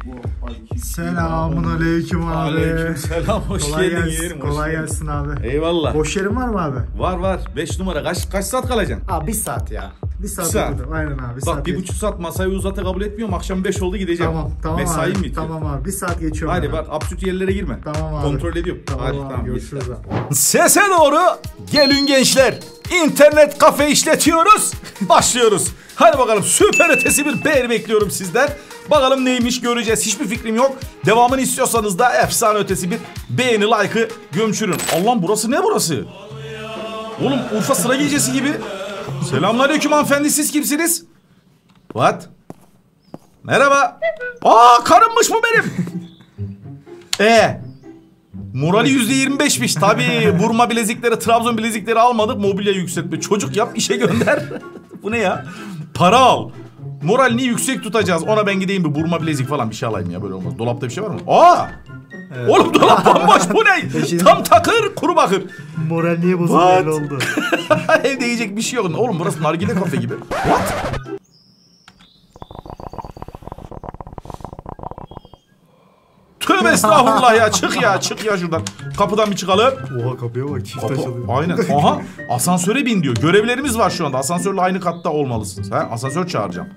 Selamun aleyküm abi. Aleyküm selam, hoş geldin yeğenim. Kolay gelsin abi. Eyvallah. Boş yerin var mı abi? Var. 5 numara. Kaç saat kalacaksın? Abi 1 saat ya. 1 saat. Aynen abi. Bak 1,5 saat masayı uzata kabul etmiyorum. Akşam 5 oldu gideceğim. Tamam Mesaim abi. bitiyor. Tamam abi. 1 saat geçiyorum. Hadi bak absürt yerlere girme. Tamam abi. Kontrol ediyorum. Tamam, görüşürüz abi. Sese doğru gelin gençler. İnternet kafe işletiyoruz. Başlıyoruz. Hadi bakalım, süper ötesi bir beğeni bekliyorum sizden. Bakalım neymiş göreceğiz. Hiçbir fikrim yok. Devamını istiyorsanız da efsane ötesi bir beğeni, like'ı gömçürün. Allah'ım, burası ne burası? Oğlum Urfa sıra gecesi gibi. Selamünaleyküm hanımefendi, siz kimsiniz? What? Merhaba. Aa, karımmış bu benim. Morali %25'miş. Tabii vurma bilezikleri, Trabzon bilezikleri almadık. Mobilya yükseltme. Çocuk yap, işe gönder. Bu ne ya? Para al. Moralini yüksek tutacağız. Ona ben gideyim bir vurma bilezik falan bir şey alayım ya, böyle olmaz. Dolapta bir şey var mı? Aa! Evet. Oğlum dolap bomboş, bu ne? Tam takır, kuru bakır. Moral niye bozuldu, öyle oldu? Evde yiyecek bir şey yok. Oğlum burası nargile kafe gibi. What? Tövbe estağfurullah ya. Çık ya şuradan. Kapıdan bir çıkalım. Oha, kapıya bak, çift açılıyor. Aynen. Aha, asansöre bin diyor. Görevlerimiz var şu anda. Asansörle aynı katta olmalısınız. Ha? Asansör çağıracağım.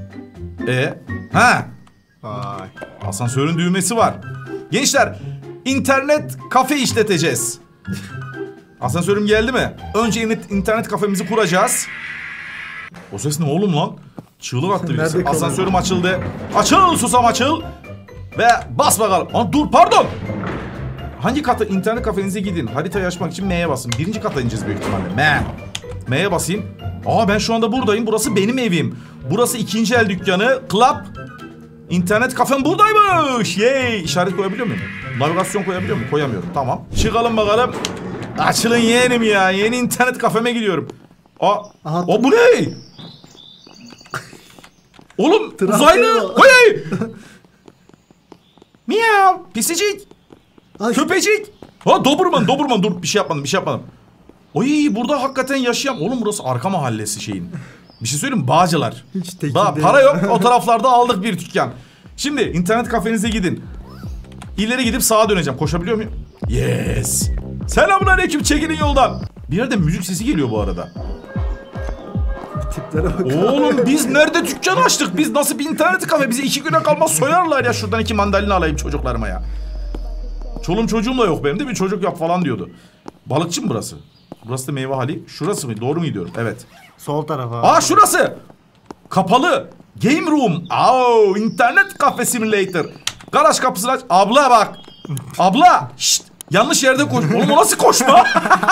Vay. Asansörün düğmesi var. Gençler, internet kafe işleteceğiz. Asansörüm geldi mi? Önce internet kafemizi kuracağız. O ses ne oğlum lan? Çığlık attı birisi. Asansörüm açıldı. Açıl susam, açıl. Ve bas bakalım. Aa, dur, pardon. Hangi kata? İnternet kafenize gidin. Haritayı açmak için M'ye basın. 1. kata ineceğiz büyük ihtimalle. M'ye basayım. Aa, ben şu anda buradayım. Burası benim evim. Burası ikinci el dükkanı. Club. İnternet kafem buradaymış. Yey. İşaret koyabiliyor muyum? Navigasyon koyabiliyor muyum? Koyamıyorum. Tamam. Çıkalım bakalım. Açılın yeğenim ya. Yeni internet kafeme gidiyorum. Aa, bu ne? Oğlum uzaylı. Hey. Miyav. Pisicik. Köpecik. Ha, Doberman dur, bir şey yapmadım. Oy, burada hakikaten yaşayan. Oğlum burası arka mahallesi şeyin. Bir şey söyleyeyim mi? Bağcılar. Hiç tekin para yok. O taraflarda aldık bir dükkan. Şimdi internet kafenize gidin. İleri gidip sağa döneceğim. Koşabiliyor muyum? Yes. Selamünaleyküm, çekilin yoldan. Bir yerde müzik sesi geliyor bu arada. Tiplere bak. Oğlum biz nerede dükkan açtık? Biz nasıl bir internet kafe? Bizi 2 güne kalmaz soyarlar ya. Şuradan 2 mandalina alayım çocuklarıma ya. Çoluğum çocuğum da yok benim, değil mi? Çocuk yap falan diyordu. Balıkçı mı burası? Burası da meyve hali. Şurası mı? Doğru mu gidiyorum? Evet. Sol tarafa. Aa, şurası. Kapalı. Game room. İnternet kafe simulator. Garaj kapısını aç. Abla bak. Abla. Şşt. Yanlış yerde koş. Oğlum o nasıl koşma?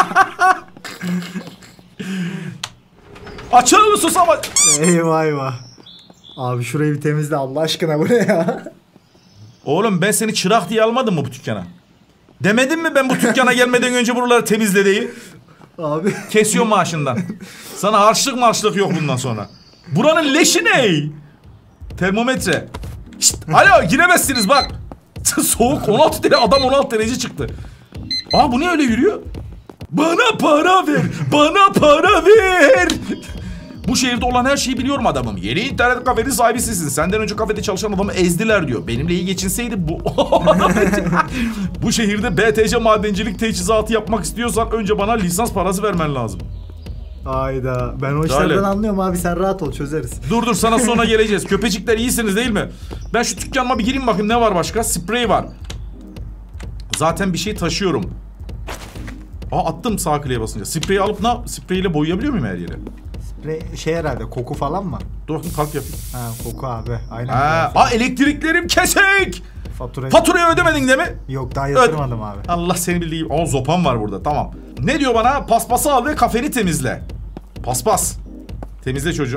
Açılır mı susama? Eyvah. Abi şurayı bir temizle Allah aşkına, bu ne ya? Oğlum ben seni çırak diye almadım mı bu dükkana? Demedim mi ben bu dükkana gelmeden önce buraları temizle diye? Abi. Kesiyor maaşından. Sana harçlık yok bundan sonra. Buranın leşi ne? Termometre. Şşt, alo, giremezsiniz bak. Soğuk 16 derece, adam 16 derece çıktı. Aa, bu ne öyle yürüyor? Bana para ver. Bu şehirde olan her şeyi biliyorum adamım. Yeni internet kafenin sahibi sizsin. Senden önce kafede çalışan adamı ezdiler diyor. Benimle iyi geçinseydi bu... Bu şehirde BTC madencilik teçhizatı yapmak istiyorsan önce bana lisans parası vermen lazım. Hayda. Ben o işlerden anlıyorum abi, sen rahat ol, çözeriz. Dur sana sonra geleceğiz. Köpecikler iyisiniz değil mi? Ben şu dükkanıma bir gireyim bakayım, ne var başka? Sprey var. Zaten bir şey taşıyorum. Attım sağ kliğe basınca. Spreyi alıp spreyle boyayabiliyor muyum her yere? Şey herhalde, koku falan mı? Dur bakayım, kalk yapayım. Koku abi. Aynen. Elektriklerim kesik. Faturayı ödemedin değil mi? Yok, daha yatırmadım abi. Allah seni bildiği gibi. Zopam var burada, tamam. Ne diyor bana? Paspası al ve kafeni temizle. Paspas. Temizle çocuğum.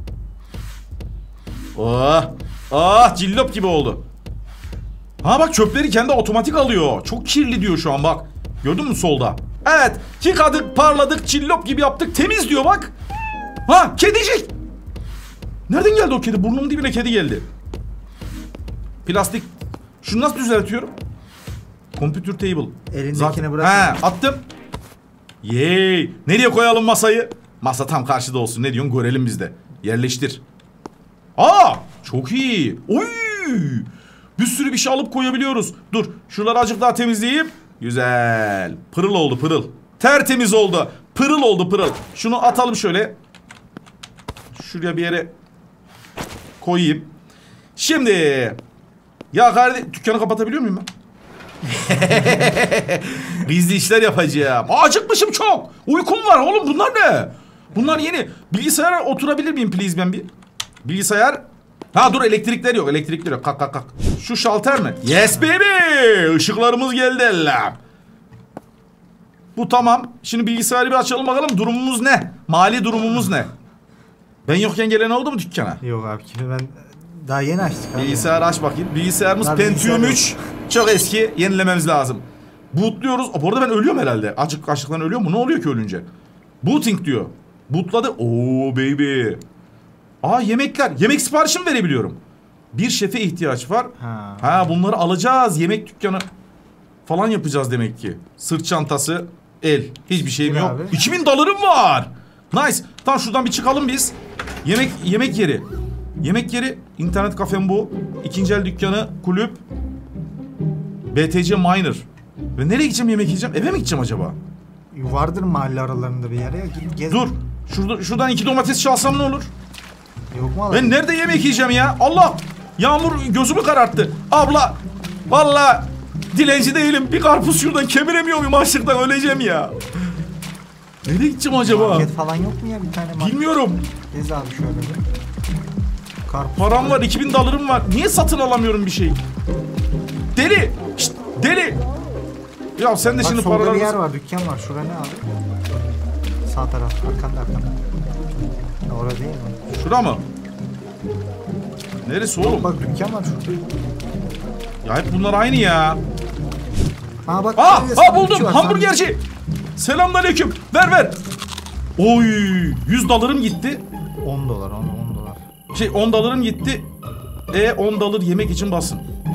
Cillop gibi oldu. Bak, çöpleri kendi otomatik alıyor. Çok kirli diyor şu an bak. Gördün mü solda? Evet. Yıkadık, parladık, cillop gibi yaptık. Temiz diyor bak. Kedicik. Nereden geldi o kedi? Burnumun dibine kedi geldi. Plastik. Şunu nasıl düzeltiyorum? Computer table. Elindekini bırak. Attım. Yey. Nereye koyalım masayı? Masa tam karşıda olsun. Ne diyorsun? Görelim biz de. Yerleştir. Çok iyi. Oy. Bir sürü bir şey alıp koyabiliyoruz. Dur şuraları azıcık daha temizleyeyim. Güzel. Pırıl oldu pırıl. Tertemiz oldu. Pırıl oldu pırıl. Şunu atalım şöyle. Şuraya bir yere koyayım. Şimdi ya kardeş dükkanı kapatabiliyor muyum ben? Gizli işler yapacağım. Acıkmışım çok. Uykum var oğlum, bunlar ne? Bunlar yeni. Bilgisayara oturabilir miyim please ben bir? Bilgisayar. Ha dur, elektrikler yok. Elektrikler yok. Kalk kalk kalk. Şu şalter mi? Yes baby. Işıklarımız geldi ellam. Bu tamam. Şimdi bilgisayarı bir açalım bakalım. Durumumuz ne? Mali durumumuz ne? Ben yokken gelen oldu mu dükkana? Yok abi şimdi ben daha yeni açtık abi. Bilgisayarı aç bakayım. Bilgisayarımız Abi Pentium bilgisayar 3. Çok eski. Yenilememiz lazım. Bootluyoruz. Bu arada ben ölüyorum herhalde. Açlıktan ölüyor mu? Ne oluyor ki ölünce? Booting diyor. Bootladı. Oo baby. Aa yemekler. Yemek siparişi mi verebiliyorum? Bir şefe ihtiyaç var. Ha bunları alacağız. Yemek dükkanı falan yapacağız demek ki. Sırt çantası, el. Hiçbir şeyim yok. Abi. 2000 dolarım var. Nice. Tamam şuradan bir çıkalım biz. Yemek yeri. Yemek yeri. İnternet kafem bu. İkinci el dükkanı, kulüp. BTC Miner. Ve nereye gideceğim yemek yiyeceğim? Eve mi gideceğim acaba? Vardır mahalle aralarında bir yer ya. Gez. Dur. Şuradan 2 domates çalsam ne olur? Yok mu abi? Ben nerede yemek yiyeceğim ya? Allah! Yağmur gözümü kararttı. Abla! Vallahi dilenci değilim. Bir karpuz şuradan kemiremiyor muyum? Açlıktan öleceğim ya. Nereye gideceğim acaba? Market falan yok mu ya bir tane market? Bilmiyorum. Gez abi şöyle bir. Karpuz. Param var, 2000 dolarım var. Niye satın alamıyorum bir şey? Deli! Şşt, deli! Ya sen de Bak şimdi solda paraları... bir yer var, dükkan var. Şura ne abi? Sağ taraf, arkanda. Ya orada değil mi? Şura mı? Neresi oğlum? Bak dükkan var şurada. Ya hep bunlar aynı ya. Aa bak. Buldum. Hamburgerci. Selamünaleyküm. Ver. Oy, 100 dolarım gitti. 10 dolar, 10 dolar. 10 dolarım gitti. 10 dolar yemek için basın.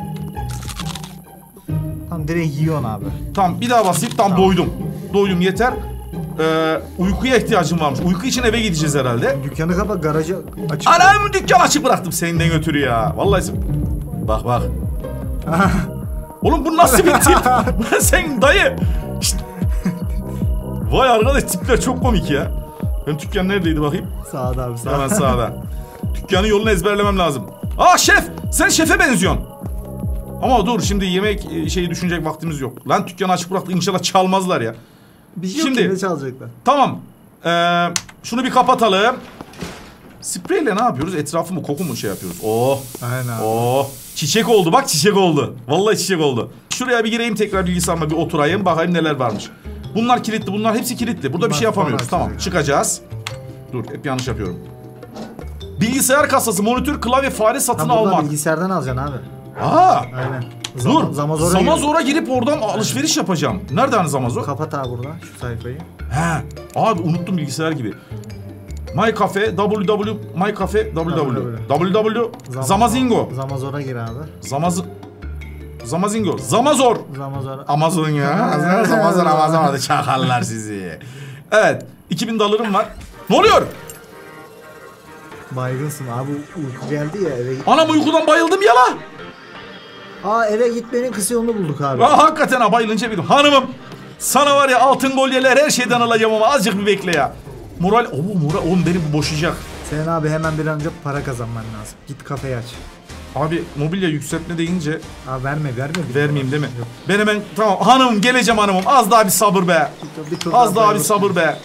Tam direkt yiyorsun abi. Tamam bir daha basayım. Tam doydum. Doydum yeter. Uykuya ihtiyacım varmış. Uyku için eve gideceğiz herhalde. Dükkanı kapat, garajı açık. Anam dükkan açık bıraktım senden götürü ya. Vallahi bak. Oğlum bu nasıl bir tip? Lan sen dayı. Şişt. Vay arkadaş tipler çok komik ya. Benim dükkan neredeydi bakayım? Sağda abi sağda. Hemen sağda. Dükkanın yolunu ezberlemem lazım. Aa şef! Sen şefe benziyorsun. Ama dur şimdi yemek şeyi düşünecek vaktimiz yok. Lan dükkanı açık bıraktı, inşallah çalmazlar ya. Bir şey Şimdi- yok ki ne çalacaklar. Tamam. Şunu bir kapatalım. Spreyle ne yapıyoruz? Etrafı mı koku mu şey yapıyoruz? Oh. Aynen abi. Oh. Çiçek oldu bak, çiçek oldu. Vallahi çiçek oldu. Şuraya bir gireyim tekrar bilgisayarıma bir oturayım bakayım neler varmış. Bunlar kilitli, bunlar hepsi kilitli. Burada bir şey yapamıyoruz. sonra Tamam açılıyor. çıkacağız. Dur hep yanlış yapıyorum. Bilgisayar kasası, monitör, klavye, fare satın Ha, buradan almak. bilgisayardan alacaksın abi. Aa. Aynen. Dur. Zamazor'a Zamazor'a girip oradan alışveriş yapacağım. Nerede hani Zamazor? Kapat abi burada şu sayfayı. He. Abi unuttum bilgisayar gibi. My Cafe My Cafe www Zamazingo. Zamazor'a gir abi. Zamazingo. Zamazor. Zamazor'a. Amazon ya. Zamazor hadi çakallar sizi. Evet. 2000 dolarım var. Ne oluyor? Baygınsın abi, uyku geldi ya eve git. Anam uykudan bayıldım ya la. Aa eve gitmenin kısa yolunu bulduk abi. Hakikaten ha bayılınca bir hanımım. Sana var ya altın kolyeler her şeyden alacağım ama azıcık bir bekle ya. Moral oğlum beni bu boşayacak. Senin abi hemen bir an önce para kazanman lazım. Git kafeyi aç. Abi mobilya yükseltme deyince Abi verme. vermeyeyim değil mi? Ben hemen tamam hanımım geleceğim hanımım az daha bir sabır be. Az daha bir sabır be.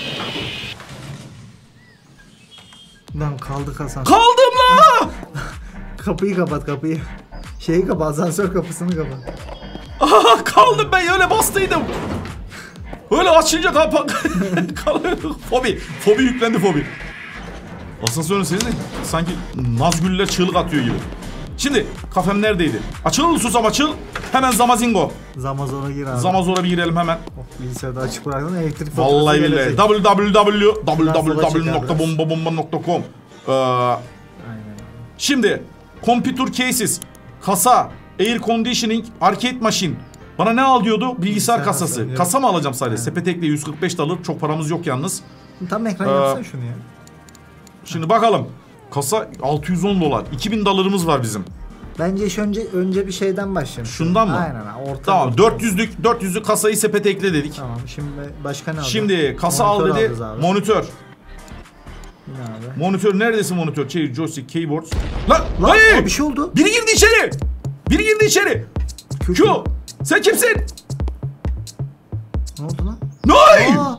Lan kaldı kasan. Kaldım la. Kapıyı kapat kapıyı. Şeyi kapat, asansör kapısını kapat. Aha, kaldım ben öyle bastıydım. Öyle açınca kapak. Fobi yüklendi fobi. Asansörün sesi de sanki Nazgüller çığlık atıyor gibi. Şimdi kafem neredeydi? Açıl susam açıl. Hemen Zamazingo. Zamazor'a gir abi. Zamazor'a bir girelim hemen. Bilgisayarda açık bıraktın, elektrik faturası Vallahi billahi. gelecek. www.bombabomba.com Aynen. Şimdi computer cases, kasa, air conditioning, arcade machine. Bana ne al diyordu? Bilgisayar kasası. kasası, Kasa mı alacağım sadece? Aynen. Sepet ekle 145 dolar. Çok paramız yok yalnız. Tam ekran yapsana şunu ya. Şimdi bakalım. Kasa 610 dolar. 2000 dolarımız var bizim. Bence önce bir şeyden başlayalım. Şundan mı? Aynen ha. Orta. Tamam 400'lük kasayı sepete ekle dedik. Tamam şimdi başka ne alacağız? Şimdi kasa al Monitör dedi. alacağız abi. Monitör. Yine abi. Monitör neredesin monitör? Joystick, keyboard. Lan Lan hayır! bir şey oldu. Biri girdi içeri. Biri girdi içeri. Q. Sen kimsin? Ne oldu lan? Nay! Aa!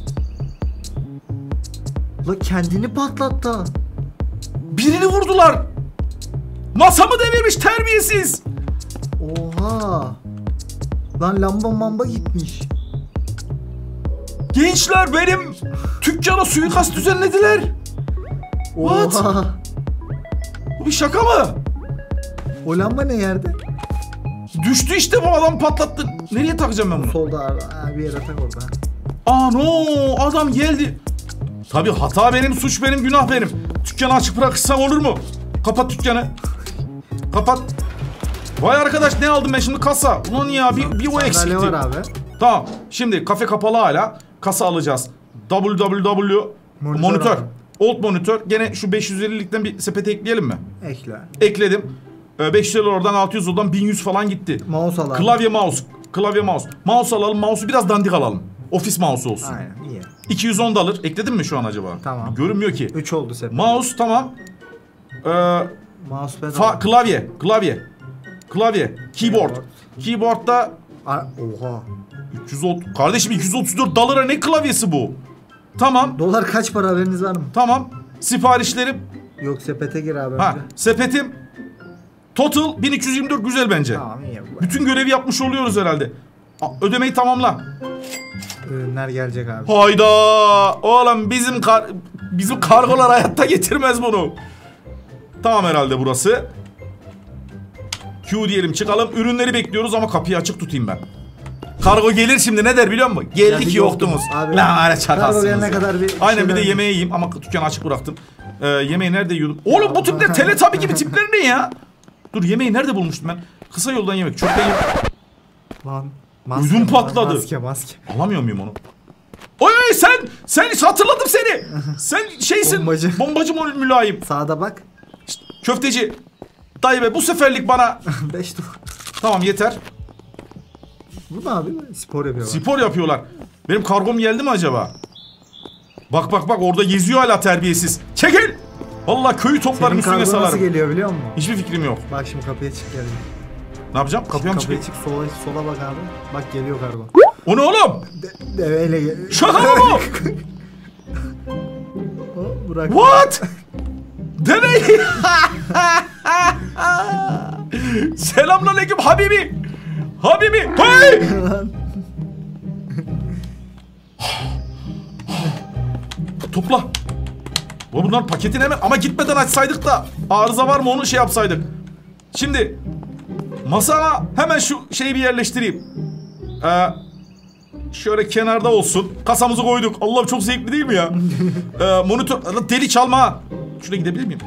La kendini patlattı. Birini vurdular. Masamı devirmiş terbiyesiz. Oha. Lan lamba mamba gitmiş. Gençler benim dükkana suikast düzenlediler. What? Oha. Bu bir şaka mı? O lamba ne yerde? Düştü işte bu adam patlattı. Nereye takacağım ben bunu? Solda bir yere tak orada. No adam geldi. Tabii hata benim, suç benim, günah benim. Dükkanı açık bırakırsam olur mu? Kapat dükkanı. Kapat. Vay arkadaş ne aldım ben şimdi kasa. Ulan ya bir o eksikti. Var abi. Tamam. Şimdi kafe kapalı hala. Kasa alacağız. www monitör. abi. Old monitör. Gene şu 550'likten bir sepete ekleyelim mi? Ekle. Ekledim. 550 oradan 600 oradan 1100 falan gitti. Mouse al abi. Klavye mouse. Klavye mouse. Mouse alalım. Mouse'u biraz dandik alalım. Ofis mouse olsun. Aynen iyi. 210 alır. Ekledin mi şu an acaba? Tamam. Görünmüyor ki. 3 oldu sepet. Mouse tamam. Mousepad. Klavye. Keyboard. Keyboard'da Oha. 330. Kardeşim 234 dolara ne klavyesi bu? Tamam. Dolar kaç para haberiniz var mı? Tamam. Siparişlerim. Yok sepete gir abi. Ha, önce. sepetim. Total 1224 güzel bence. Tamam iyi. Bütün görevi yapmış oluyoruz herhalde. Ödemeyi tamamla. Ürünler gelecek abi. Hayda! Oğlum bizim kargolar hayatta getirmez bunu. Tamam herhalde burası. Q diyelim çıkalım. Ürünleri bekliyoruz ama kapıyı açık tutayım ben. Kargo gelir şimdi ne der biliyor musun? Geldik yoktunuz. Abi, Lan öyle kargo çakalsınız. gelene ya. kadar bir Aynen bir de şeyler- yemeği yiyeyim ama dükkanı açık bıraktım. Yemeği nerede yiyordum? Oğlum bu tipler Teletubby gibi tipler ne ya? Dur yemeği nerede bulmuştum ben? Kısa yoldan yemek. Çöpten yemek. Lan. Ödüm patladı. Maske. Alamıyor muyum onu? Oy sen hiç hatırladım seni. Sen şeysin. Bombacı. Mülayim. Sağda bak. Köfteci. Dayı be bu seferlik bana. 5 dolar. Tamam yeter. Bu ne abi? Spor yapıyorlar. Spor yapıyorlar. Benim kargom geldi mi acaba? Bak orada geziyor hala terbiyesiz. Çekil. Vallahi köyü toplarım Senin üstüne kargo nasıl salarım. geliyor biliyor musun? Hiçbir fikrim yok. Bak şimdi kapıya çık geldi. Ne yapacağım? Kapıya mı çıkayım? Çık sola bak abi. Bak geliyor kargo. O ne oğlum? Deveyle geliyor. Şaka mı bu? Bırak. What? Demeyi. Selamünaleyküm Habibi. Hey! Topla. Bunlar paketin hemen ama gitmeden açsaydık da arıza var mı onu şey yapsaydık. Şimdi masama hemen şu şeyi bir yerleştireyim. Şöyle kenarda olsun. Kasamızı koyduk. Allah'ım çok zevkli değil mi ya? Monitör deli çalma. Şuraya gidebilir miyim?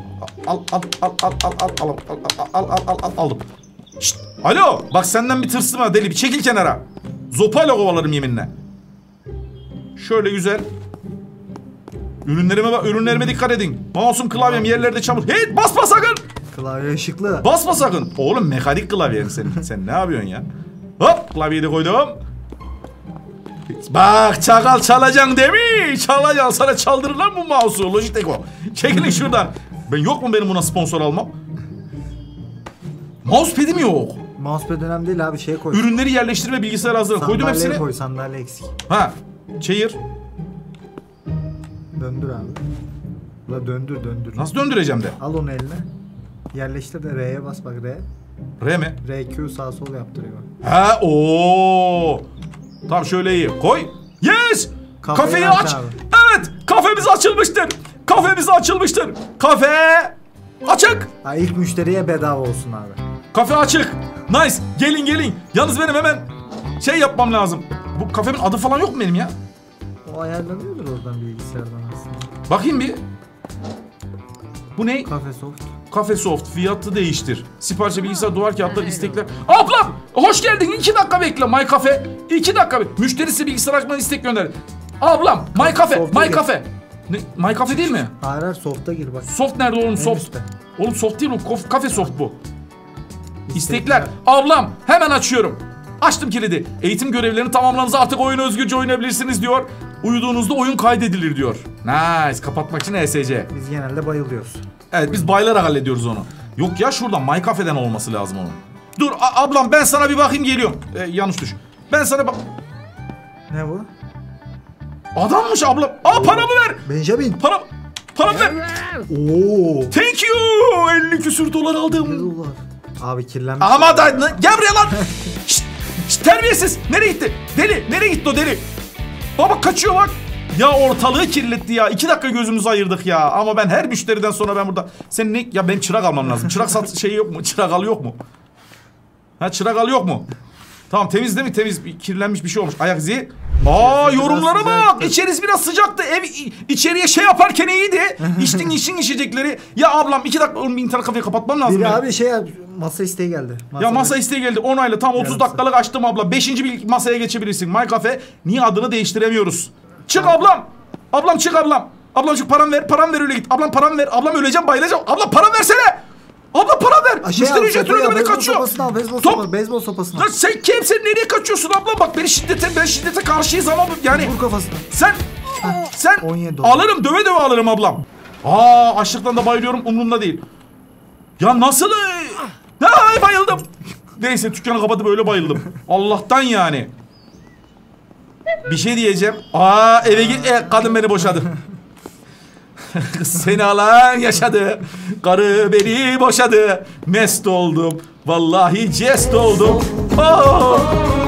Aldım. Şşt, alo. Bak senden bir tırsım ha deli. Bir çekil kenara. Zopayla kovalarım yeminle. Şöyle güzel. Ürünlerime dikkat edin. Mouse'um klavyem yerlerde çamur. Hey basma sakın. Klavye ışıklı. Basma sakın. Oğlum mekanik klavyen senin. Sen ne yapıyorsun ya? Hop klavyeyi de koydum. Bak çakal çalacaksın değil mi? Çalacaksın sana çaldırırlar mı mouse'u? Logitech o. Çekilin şuradan. Ben yok mu benim buna sponsor almam? Mousepad'im yok. Mousepad önemli değil abi şey koy. Ürünleri yerleştirme bilgisayar hazır. Koydum Sandalye hepsini. koy sandalye eksik. Ha. Çayır. Döndür abi. La döndür. Nasıl döndüreceğim de? Al onu eline. Yerleştir de R'ye bas bak R. R mi? RQ sağ sol yaptırıyor. Ha ooo. Tamam şöyle iyi. Koy. Yes. Kafeyi aç. Abi. Evet. Kafemiz açılmıştır. Kafe açık. Ha, ilk müşteriye bedava olsun abi. Kafe açık. Nice. Gelin. Yalnız benim hemen şey yapmam lazım. Bu kafemin adı falan yok mu benim ya? O ayarlanıyordur oradan bilgisayardan aslında. Bakayım bir. Bu ne? Kafe soft. Kafe Soft. Fiyatı değiştir. Siparişe bilgisayar, duvar kağıtları, istekler. Ablam! Hoş geldin. 2 dakika bekle. My Cafe. 2 dakika bekle. Müşterisi bilgisayar açmadan istek gönder. Ablam! My Cafe. Soft'a My gir. Cafe. Ne? My Cafe değil mi? Hayır soft'a gir bak. Soft nerede oğlum? En Soft. üstte. Oğlum soft değil o. Kafe Soft bu. İstekler. Ablam hemen açıyorum. Açtım kilidi. Eğitim görevlerini tamamladınız, artık oyunu özgürce oynayabilirsiniz diyor. Uyuduğunuzda oyun kaydedilir diyor. Nice. Kapatmak için ESC. Biz genelde bayılıyoruz. Evet, biz bayılarak hallediyoruz onu. Yok ya, şuradan My Cafe'den olması lazım onun. Dur ablam, ben sana bir bakayım, geliyorum. Yanlış tuş. Ben sana bak... Ne bu? Adammış ablam. Paramı ver. Benjamin. Paramı ver. Oo. Thank you. 50 küsür dolar aldım. $50. Abi kirlenmiş. Ama da gel buraya lan. Şşt, terbiyesiz. Nereye gitti? Deli. Nereye gitti o deli? Baba kaçıyor bak. Ya ortalığı kirletti ya. 2 dakika gözümüzü ayırdık ya. Ama ben her müşteriden sonra ben burada... Sen ne... Ya ben çırak almam lazım. Çırak şey yok mu? Çırak al yok mu? Ha, çırak al yok mu? Tamam, temiz değil mi? Temiz. Kirlenmiş bir şey olmuş. Ayak izi. Yorumlara bak. İçerisi biraz sıcaktı. Ev içeriye şey yaparken iyiydi. İçtin içecekleri. Ya ablam 2 dakika onun internet kafeyi kapatmam lazım. Bir abi masa isteği geldi. Masa isteği geldi. Onayla. Tam 30 dakikalık açtım abla. 5. bir masaya geçebilirsin. My Cafe. Niye adını değiştiremiyoruz? Çık ablam. Ablam çık ablam. Ablam çık, param ver öyle git. Ablam param ver. Ablam öleceğim, bayılacağım. Ablam param versene. Abla para ver. Müşteri ücretini ödemene kaçıyor. Beyzbol sopasını al. Lan sen kimsin? Nereye kaçıyorsun abla? Bak ben şiddete karşıyız ama yani. Vur kafasına. Sen $17. alırım, döve alırım ablam. Açlıktan da bayılıyorum, umurumda değil. Ya nasıl? Ay bayıldım. Neyse, dükkanı kapatıp öyle bayıldım. Allah'tan yani. Bir şey diyeceğim. Eve git. Kadın beni boşadı. Kız seni alan yaşadı. Karı beni boşadı. Mest oldum. Vallahi jest oldum.